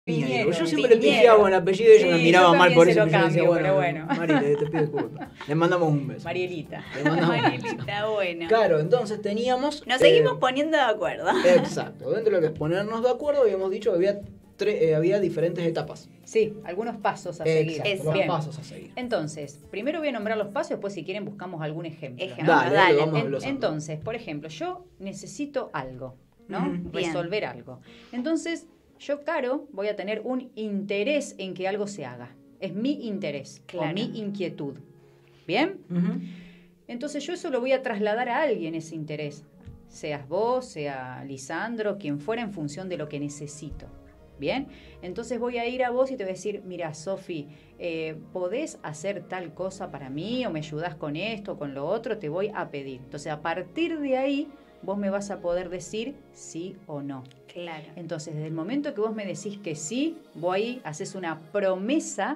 Piñeiro. Yo siempre le Piñeiro. pifiaba con el apellido y ella me miraba mal por eso. Yo Yo lo decía, cambio, pero bueno. Mari, te pido disculpas. Le mandamos un beso. Marielita. Le mandamos un beso. Marielita, bueno. Claro, entonces teníamos... Nos seguimos poniendo de acuerdo. Exacto. Dentro de lo que es ponernos de acuerdo, habíamos dicho que había diferentes etapas. Sí, algunos pasos a seguir. Exacto, los Bien. pasos a seguir. Entonces, primero voy a nombrar los pasos, después si quieren buscamos algún ejemplo. Ejemplo. ¿no? Dale, vamos desglosando. Entonces, por ejemplo, yo necesito algo, ¿no? Ujú. Bien. Resolver algo. Entonces, yo, Caro, voy a tener un interés en que algo se haga. Es mi interés Claro. o mi inquietud. ¿Bien? Ujú. Entonces yo eso lo voy a trasladar a alguien, ese interés. Seas vos, sea Lisandro, quien fuera, en función de lo que necesito. ¿Bien? Entonces voy a ir a vos y te voy a decir, mira, Sofi, ¿podés hacer tal cosa para mí? ¿O me ayudás con esto, con lo otro? Te voy a pedir. Entonces, a partir de ahí, vos me vas a poder decir sí o no. Claro. Entonces, desde el momento que vos me decís que sí, vos ahí haces una promesa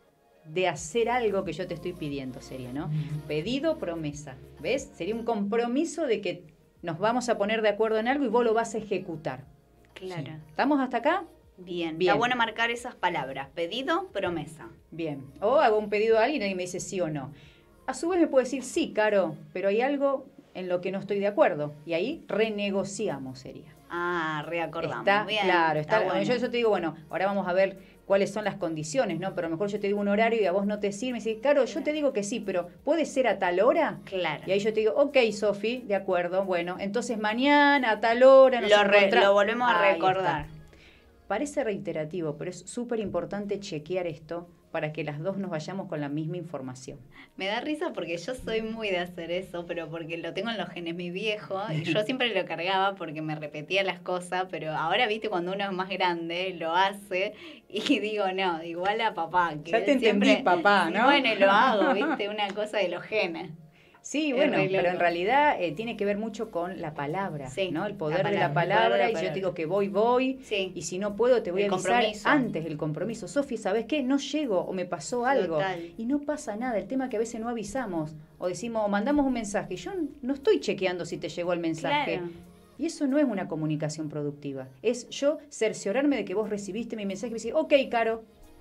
de hacer algo que yo te estoy pidiendo, sería, ¿no? Pedido, promesa. ¿Ves? Sería un compromiso de que nos vamos a poner de acuerdo en algo y vos lo vas a ejecutar. Claro. ¿Estamos hasta acá? Bien. Bien. Está bueno marcar esas palabras. Pedido, promesa. Bien. O hago un pedido a alguien y alguien me dice sí o no. A su vez me puede decir sí, Caro, pero hay algo en lo que no estoy de acuerdo. Y ahí renegociamos, sería. Ah, reacordamos. Está Bien. claro, está bueno. Yo te digo, bueno, ahora vamos a ver cuáles son las condiciones, ¿no? Pero a lo mejor yo te digo un horario y a vos no te sirve. Y me decís, Caro, yo te digo que sí, pero ¿puede ser a tal hora? Claro. Y ahí yo te digo, ok, Sofi, de acuerdo, bueno, entonces mañana a tal hora nos Lo encontramos. volvemos a Ahí recordar. está. Parece reiterativo, pero es súper importante chequear esto para que las dos nos vayamos con la misma información. Me da risa porque yo soy muy de hacer eso, pero porque lo tengo en los genes mi viejo y yo siempre lo cargaba porque me repetía las cosas, pero ahora, viste, cuando uno es más grande, lo hace y digo, no, igual a papá. Que Ya te él siempre, entendí, papá, ¿no? Bueno, y lo hago, viste, una cosa de los genes. Sí, Es bueno, re pero loco. en realidad tiene que ver mucho con la palabra, Sí, ¿no? El la poder de palabra, la el poder de palabra, la y yo palabra. te digo que voy, Sí. y si no puedo te voy El a avisar compromiso. antes del compromiso. Sofi, ¿sabes qué? No llego o me pasó algo. Total. Y no pasa nada, el tema es que a veces no avisamos, o decimos, o mandamos un mensaje, y yo no estoy chequeando si te llegó el mensaje. Claro. Y eso no es una comunicación productiva, es yo cerciorarme de que vos recibiste mi mensaje y decir, ok, Caro,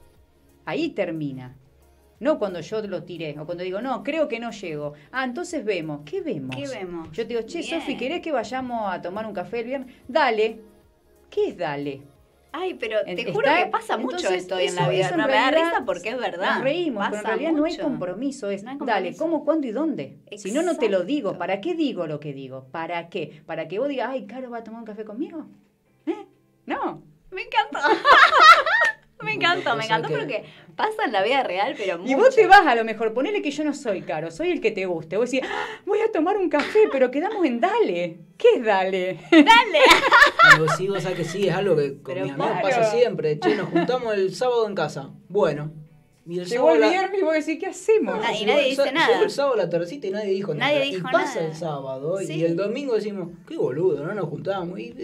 ahí termina. No cuando yo lo tiré, o cuando digo, no, creo que no llego. Ah, entonces vemos. ¿Qué vemos? ¿Qué vemos? Yo te digo, che, Bien. Sofi, ¿querés que vayamos a tomar un café el viernes? Dale. ¿Qué es dale? Ay, pero te Está- juro que pasa mucho entonces, esto hoy en eso- la vida. eso en No me da realidad risa porque es verdad. Nos reímos, pero en Pasa realidad no hay mucho. compromiso. Es, No hay dale, compromiso. ¿cómo, cuándo y dónde? Si no, no te lo digo. Exacto. ¿Para qué digo lo que digo? ¿Para qué? ¿Para que vos digas, ay, Caro, ¿va a tomar un café conmigo? No. Me encantó. Me encantó O sea que- porque pasa en la vida real, pero mucho. Y vos te vas a lo mejor, ponele que yo no soy Caro, soy el que te guste. Vos decís, "Ah, voy a tomar un café, pero quedamos en dale. ¿Qué es dale? Dale. Algo sí, vos sabés que sí, es algo que con Pero mis amigos claro. pasa siempre. Che, nos juntamos el sábado en casa. Bueno. Y el Llegó el sábado viernes y vos decís, ¿qué hacemos? Nadie- llegó nadie el dice nada. Llegó el sábado a la tardecita y nadie dijo Nadie nada. dijo y pasa nada. el sábado Sí. y el domingo decimos, qué boludo, no nos juntamos. Y,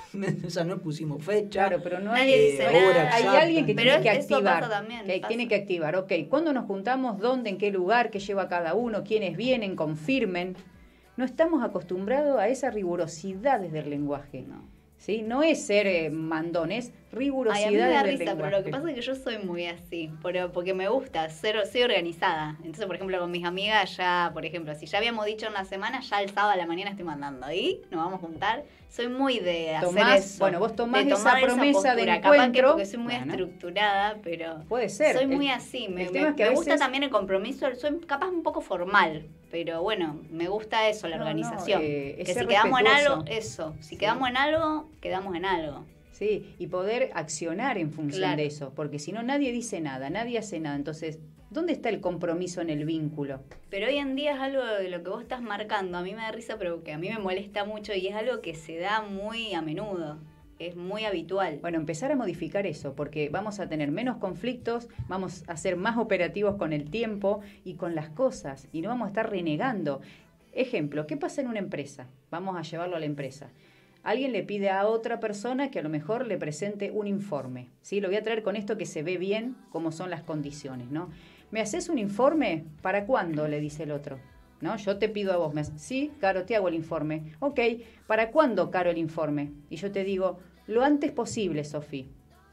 o sea, no pusimos fecha. Claro, pero no Nadie hay, dice hora nada. hay exacta. alguien que Pero tiene que eso activar. pasa también, Que pasa. tiene que activar. Ok, ¿cuándo nos juntamos? ¿Dónde? ¿En qué lugar? ¿Qué lleva cada uno? ¿Quiénes vienen? Confirmen. No estamos acostumbrados a esa rigurosidad desde el lenguaje. No. ¿Sí? No es ser mandón, es Ay, rigurosidad a mí me da desde el risa, lenguaje. pero lo que pasa es que yo soy muy así, porque me gusta, soy organizada. Entonces, por ejemplo, con mis amigas ya, por ejemplo, si ya habíamos dicho una semana, ya el sábado a la mañana estoy mandando. Y nos vamos a juntar. Soy muy de hacer Tomás- eso. bueno, vos tomás de esa tomar promesa de postura. Capaz que encuentro. porque soy muy Bueno. estructurada, pero Puede ser. soy El- muy así. Me tema es que a gusta veces- también el compromiso. Soy capaz un poco formal, pero bueno, me gusta eso, la No, no, organización. es que ser si quedamos en respetuoso. algo, eso. Si Sí. quedamos en algo, quedamos en algo. Sí, y poder accionar en función Claro. de eso, porque si no nadie dice nada, nadie hace nada. Entonces, ¿dónde está el compromiso en el vínculo? Pero hoy en día es algo de lo que vos estás marcando. A mí me da risa, pero que a mí me molesta mucho y es algo que se da muy a menudo. Es muy habitual. Bueno, empezar a modificar eso, porque vamos a tener menos conflictos, vamos a ser más operativos con el tiempo y con las cosas, y no vamos a estar renegando. Ejemplo, ¿qué pasa en una empresa? Vamos a llevarlo a la empresa. Alguien le pide a otra persona que a lo mejor le presente un informe, ¿sí? Lo voy a traer con esto que se ve bien cómo son las condiciones, ¿no? ¿Me haces un informe? ¿Para cuándo? Le dice el otro, ¿no? Yo te pido a vos, sí, Caro, te hago el informe. Ok, ¿para cuándo, Caro, el informe? Y yo te digo, lo antes posible, Sofi.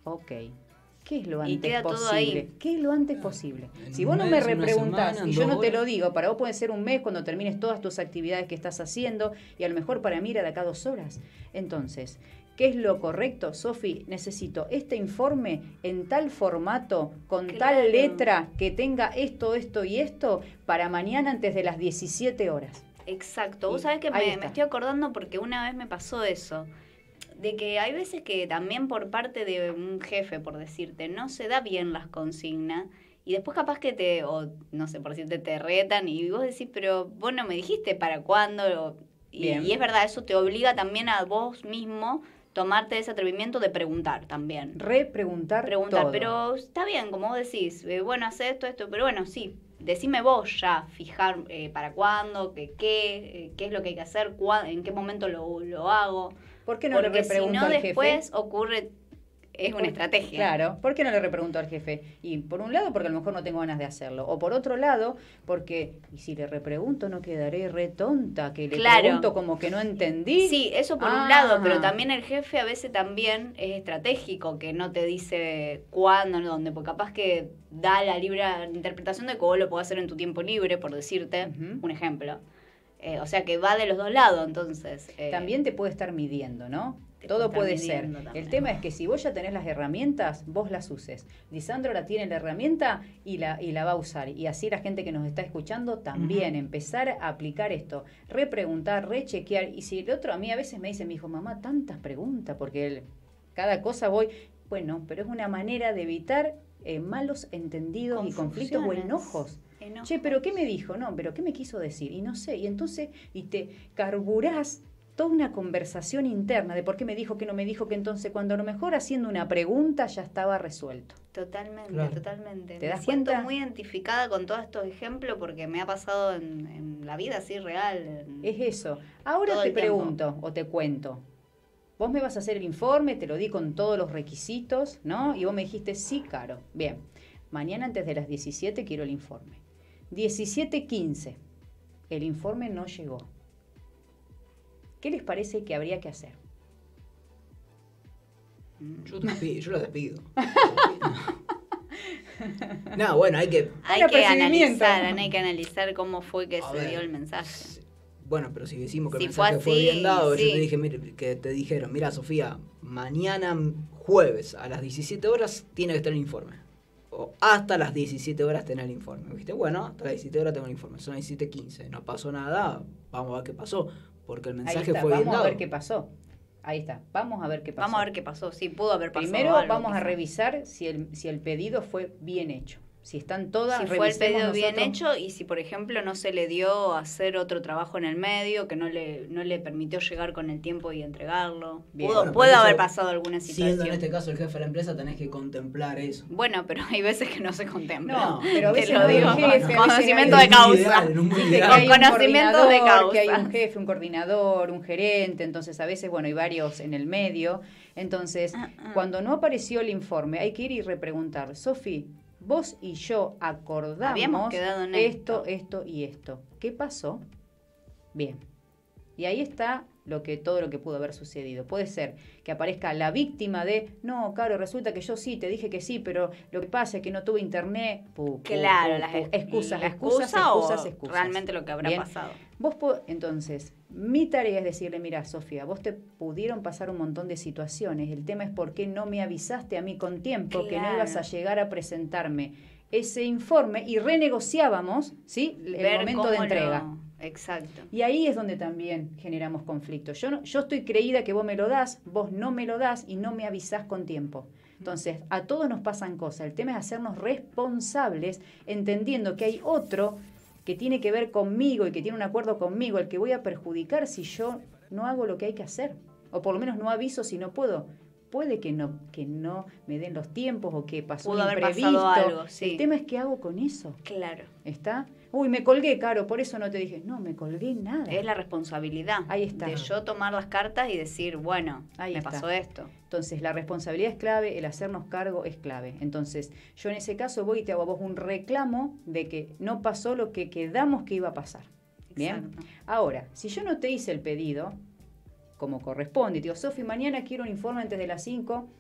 Ok. ¿Qué es lo Y antes queda todo posible? ahí. ¿Qué es lo antes posible? En Si un vos no me mes, una repreguntás semana, y yo en no 2 te lo horas. digo, para vos puede ser un mes cuando termines todas tus actividades que estás haciendo y a lo mejor para mí era de acá 2 horas. Entonces, ¿qué es lo correcto? Sofi, necesito este informe en tal formato, con Claro. tal letra, que tenga esto, esto y esto, para mañana antes de las 17 horas. Exacto. Y Vos sabés que ahí me está. estoy acordando porque una vez me pasó eso. De que hay veces que también por parte de un jefe, por decirte, no se da bien las consignas. Y después capaz que o no sé, por decirte, te retan y vos decís, pero vos no me dijiste para cuándo. Bien. Y es verdad, eso te obliga también a vos mismo tomarte ese atrevimiento de preguntar también. Repreguntar todo. Pero está bien, como vos decís, bueno, hace esto, pero bueno, sí, decime vos ya, fijar para cuándo, qué es lo que hay que hacer, en qué momento lo hago. ¿Por qué no le Porque si repregunto no al jefe? después ocurre, es una estrategia. Claro, ¿por qué no le repregunto al jefe? Y por un lado, porque a lo mejor no tengo ganas de hacerlo. O por otro lado, porque, y si le repregunto, no quedaré re tonta, que le Claro. pregunto como que no entendí. Sí, eso por un lado, pero también el jefe a veces también es estratégico, que no te dice cuándo, ni dónde, porque capaz que da la libre interpretación de que vos lo podés hacer en tu tiempo libre, por decirte un ejemplo. O sea que va de los dos lados, entonces. También te puede estar midiendo, ¿no? Te Todo puede puede estar ser. midiendo también. El tema es que si vos ya tenés las herramientas, vos las uses. Lisandro la tiene la herramienta y la va a usar. Y así la gente que nos está escuchando también. Empezar a aplicar esto. Repreguntar, rechequear. Y si el otro, a mí a veces me dice, mi hijo, mamá, tantas preguntas, porque cada cosa voy... Bueno, pero es una manera de evitar malos entendidos y conflictos o Confusiones. enojos. Che, pero ¿qué me dijo? No, pero ¿qué me quiso decir? Y no sé, y entonces, y te carburás toda una conversación interna de por qué me dijo, qué no me dijo, que entonces cuando a lo mejor haciendo una pregunta ya estaba resuelto. Totalmente, Claro. totalmente. ¿Te das me siento cuenta? muy identificada con todos estos ejemplos porque me ha pasado en la vida así real. Es eso. Ahora Todo te el tiempo. pregunto o te cuento. Vos me vas a hacer el informe, te lo di con todos los requisitos, ¿no? Y vos me dijiste, sí, Caro. Bien, mañana antes de las 17 quiero el informe. 17:15, el informe no llegó. ¿Qué les parece que habría que hacer? Yo la despido. No, bueno, hay que... Hay Un que apercibimiento. analizar cómo fue que A se ver, dio el mensaje. Bueno, pero si decimos que Si el fue mensaje fue así, bien dado, sí. yo te dije, mire, que te dijeron, mira, Sofía, mañana jueves a las 17 horas tiene que estar el informe. O hasta las 17 horas tener el informe. ¿Viste? Bueno, hasta las 17 horas tengo el informe. Son las 17:15. No pasó nada. Vamos a ver qué pasó. Porque el Ahí mensaje está, fue bien vamos a dado. ver qué pasó. Ahí está, vamos a ver qué pasó. Vamos a ver qué pasó. Sí, pudo haber pasado Primero algo, vamos a quizá. revisar si el pedido fue bien hecho. Si están todas, Si fue el revisemos pedido bien nosotros. hecho y si, por ejemplo, no se le dio hacer otro trabajo en el medio, que no le permitió llegar con el tiempo y entregarlo. Bien. Bueno, Puede pero haber eso, pasado alguna situación. Siendo en este caso el jefe de la empresa, tenés que contemplar eso. Bueno, pero hay veces que no se contempla. No, pero a Te veces lo no hay digo un con jefe, a veces conocimiento hay de un causa. ideal, no muy Viste ideal. que hay Con un conocimiento de coordinador, que hay causa. un jefe, un coordinador, un gerente, entonces a veces, bueno, hay varios en el medio. Entonces, cuando no apareció el informe, hay que ir y repreguntar. Sofi, vos y yo Habíamos acordamos quedado en esto y esto. ¿Qué pasó? Bien. Y ahí está todo lo que pudo haber sucedido. Puede ser que aparezca la víctima de, no, Caro, resulta que yo sí, te dije que sí, pero lo que pasa es que no tuve internet. Claro, excusas, la excusas, excusa o excusas, excusas. realmente lo que habrá Bien. pasado. Entonces, mi tarea es decirle, mira, Sofía, vos te pudieron pasar un montón de situaciones. El tema es por qué no me avisaste a mí con tiempo que no Claro. ibas a llegar a presentarme ese informe y renegociábamos, ¿sí? El Ver momento de cómo entrega. Exacto. Y ahí es donde también generamos conflictos. Yo estoy creída que vos me lo das, vos no me lo das y no me avisás con tiempo. Entonces, a todos nos pasan cosas. El tema es hacernos responsables, entendiendo que hay otro que tiene que ver conmigo y que tiene un acuerdo conmigo, el que voy a perjudicar si yo no hago lo que hay que hacer. O por lo menos no aviso si no puedo. Puede que no me den los tiempos o que pasó Pudo un haber imprevisto. pasado algo, sí. El tema es qué hago con eso. Claro. ¿Está? Uy, me colgué, Caro, por eso no te dije. No, me colgué nada. Es la responsabilidad. Ahí está. De yo tomar las cartas y decir, bueno, Ahí me está. pasó esto. Entonces, la responsabilidad es clave, el hacernos cargo es clave. Entonces, yo en ese caso voy y te hago a vos un reclamo de que no pasó lo que quedamos que iba a pasar. ¿Bien? Exacto. Ahora, si yo no te hice el pedido, como corresponde, te digo, Sofi, mañana quiero un informe antes de las 5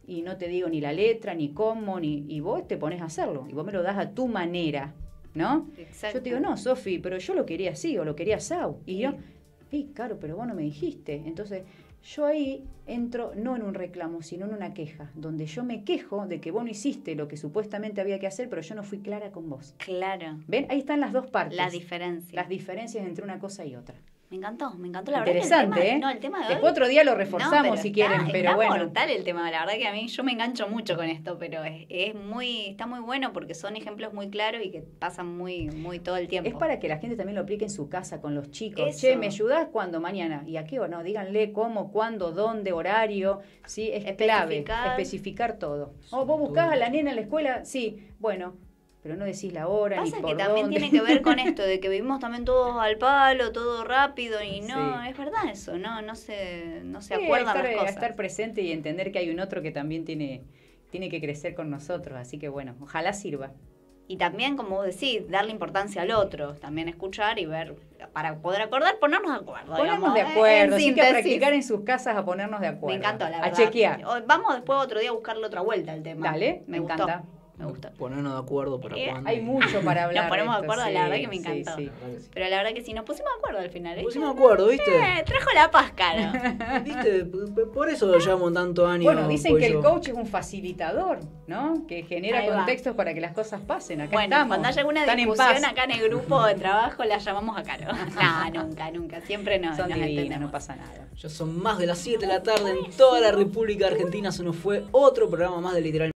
y no te digo ni la letra, ni cómo, y vos te pones a hacerlo, y vos me lo das a tu manera, ¿no? Exacto. Yo te digo, no, Sofi, pero yo lo quería así, o lo quería asau. Y yo, claro, pero vos no me dijiste. Entonces, yo ahí entro no en un reclamo, sino en una queja, donde yo me quejo de que vos no hiciste lo que supuestamente había que hacer, pero yo no fui clara con vos. Claro. ¿Ven? Ahí están las dos partes. La diferencia. Las diferencias entre una cosa y otra. Me encantó la verdad. Interesante, que el tema, ¿eh? No, el tema de hoy. Después otro día lo reforzamos si quieren, pero está bueno. mortal el tema, la verdad que a mí yo me engancho mucho con esto, pero está muy bueno porque son ejemplos muy claros y que pasan muy todo el tiempo. Es para que la gente también lo aplique en su casa con los chicos. Eso. Che, ¿me ayudás cuándo? Mañana. ¿Y a qué hora? No, díganle cómo, cuándo, dónde, horario. Sí, es clave. Especificar todo. Oh, ¿vos buscás a la nena en la escuela? Sí, bueno, pero no decís la hora ni Pasa por que también dónde. tiene que ver con esto, de que vivimos también todos al palo, todo rápido, y no, Sí. es verdad eso, no se Sí, acuerdan estar, las cosas. estar presente y entender que hay un otro que también tiene que crecer con nosotros. Así que bueno, ojalá sirva. Y también, como vos decís, darle importancia al otro, también escuchar y ver, para poder acordar, ponernos de acuerdo. Ponernos digamos, de acuerdo, en así que síntesis. practicar en sus casas a ponernos de acuerdo. Me encantó, la verdad. A chequear. Vamos después otro día a buscarle otra vuelta al tema. Dale, me encanta. gustó. Me gustó. Ponernos de acuerdo para cuándo. Hay mucho para hablar. Nos ponemos de esto, acuerdo, sí, la verdad que me sí, encantó. sí. La verdad que sí. Pero la verdad que sí, nos pusimos de acuerdo al final. Pusimos de acuerdo, ¿viste? Trajo la paz, cara. ¿Viste? Por eso llevamos tanto años. Bueno, dicen que el Pollo. coach es un facilitador, ¿no? Que genera Ahí va. contextos para que las cosas pasen. Acá Bueno, estamos. cuando haya alguna Están en discusión paz. acá en el grupo de trabajo, la llamamos a Caro. No, nunca. Siempre nos Son divinas, entendemos. no pasa nada. Ya son más de las 7 de la tarde en toda la República Argentina. Se nos fue otro programa más de Literal.